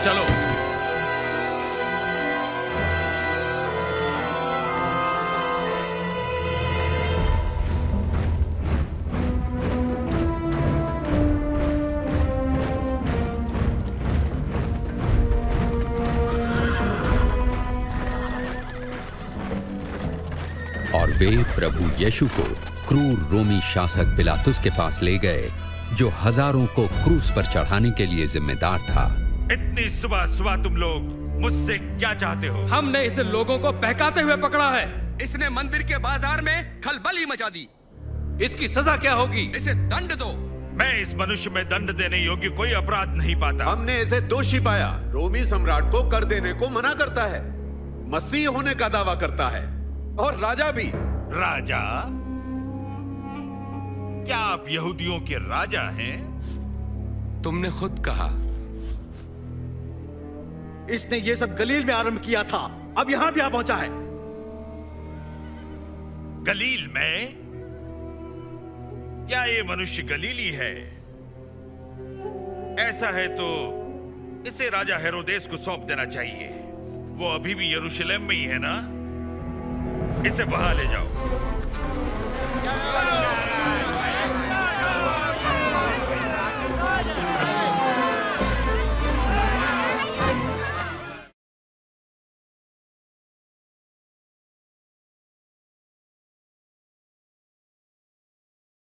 चलो। और वे प्रभु यीशु को क्रूर रोमी शासक पिलातुस के पास ले गए, जो हजारों को क्रूस पर चढ़ाने के लिए जिम्मेदार था। इतनी सुबह सुबह तुम लोग मुझसे क्या चाहते हो? हमने इसे लोगों को बहकाते हुए पकड़ा है। इसने मंदिर के बाजार में खलबली मचा दी। इसकी सजा क्या होगी? इसे दंड दो। मैं इस मनुष्य में दंड देने योग्य कोई अपराध नहीं पाता। हमने इसे दोषी पाया। रोमी सम्राट को कर देने को मना करता है, मसीह होने का दावा करता है, और राजा भी। राजा? क्या आप यहूदियों के राजा हैं? तुमने खुद कहा। इसने ये सब गलील में आरंभ किया था, अब यहां भी आ पहुंचा है। गलील में? क्या ये मनुष्य गलीली है? ऐसा है तो इसे राजा हेरोदेस को सौंप देना चाहिए। वो अभी भी यरूशलेम में ही है ना? इसे वहां ले जाओ।